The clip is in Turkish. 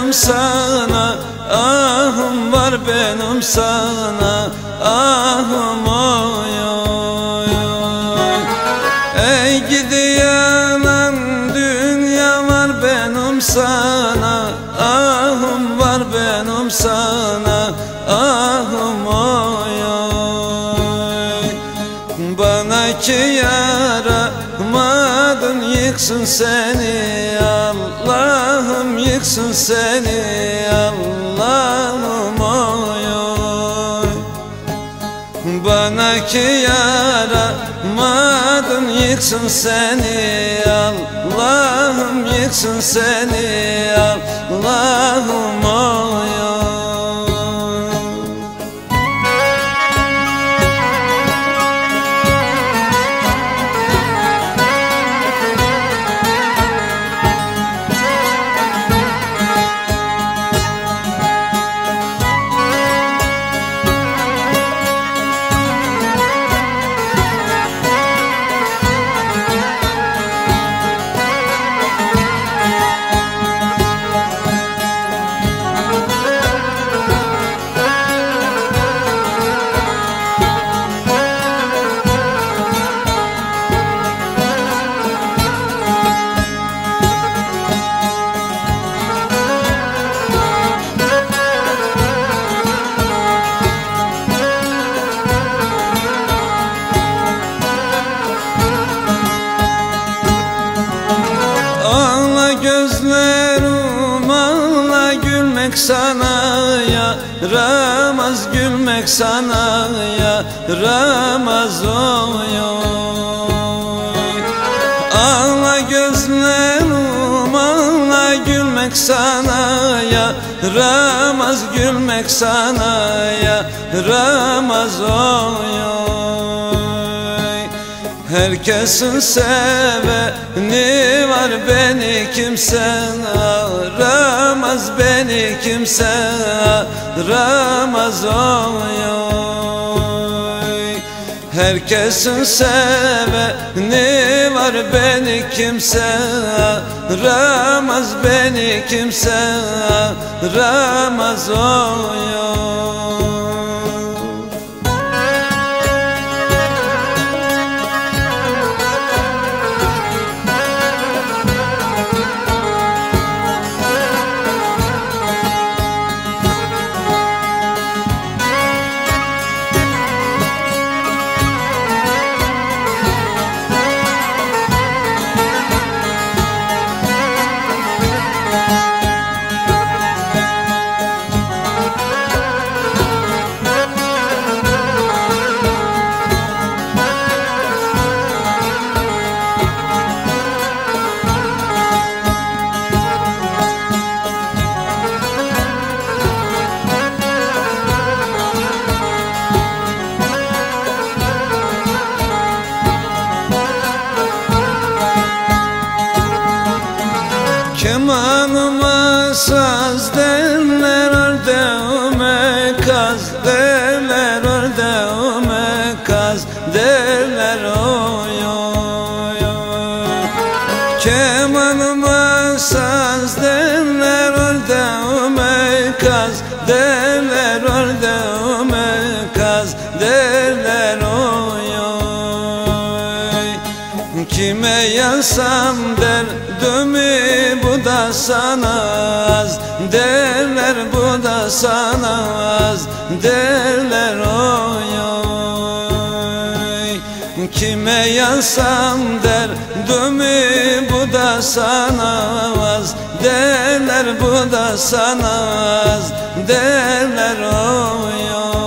benim sana, ahım var benim sana, ahım oy oy oy. Ey gidiyorum dünya var benim sana, ahım var benim sana, ahım oy oy. Bana ki yaramadın yıksın seni Allah'ım, yıksın seni Allah'ım oy oy. Bana ki yaramadın yıksın seni Allah'ım, yıksın seni Allah'ım oy oy. Gözlerim ağla gülmek sana yaramaz, gülmek sana yaramaz oy oy. Ağla gözlerim ağla gülmek sana yaramaz, gülmek sana yaramaz oy oy. Herkesin seveni var, beni kimse aramaz, beni kimse aramaz oy oy. Herkesin seveni var, beni kimse aramaz, beni kimse aramaz oy oy. Kemanıma saz derler, ördeğime kaz derler, ördeğime kaz derler oy oy oy. Kemanıma saz derler, ördeğime kaz derler, ördeğime kaz derler oy oy. Kime yansam derdimi bu da sana az derler, bu da sana az derler oy oy. Kime yansam derdimi bu da sana az derler, bu da sana az derler oy oy.